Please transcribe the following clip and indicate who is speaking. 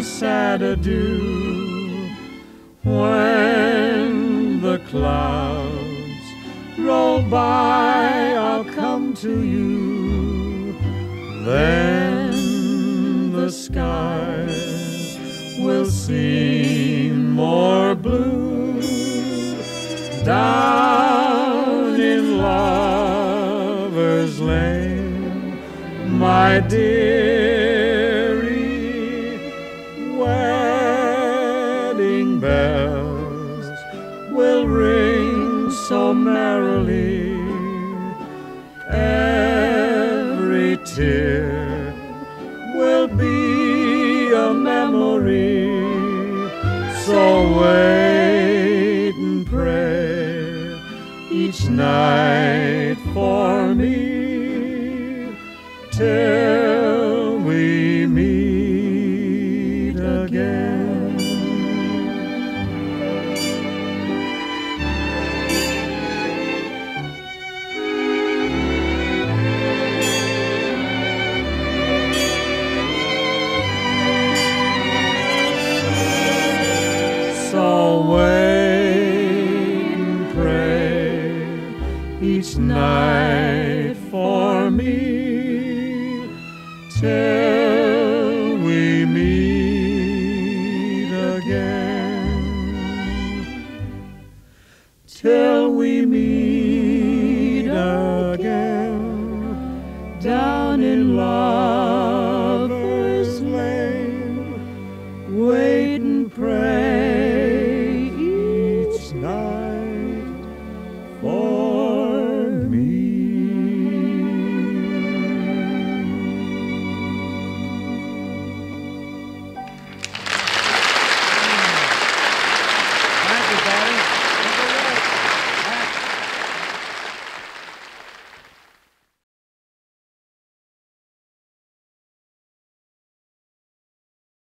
Speaker 1: sad adieu. When the clouds roll by, I'll come to you. Then the sky will seem more blue. Down in Lover's Lane, my dearie, wedding bells will ring so merrily. Every tear will be a memory. So wait and pray each night for me till we meet again. So wait and pray each night for me till we meet again. Till we meet again down in love.